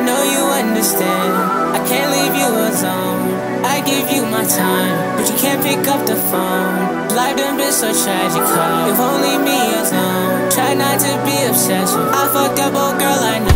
know you understand. I can't leave you alone. I give you my time, but you can't pick up the phone. Life done been so tragic, huh? If only me alone. Try not to be obsessive. I fucked up, old girl, I know.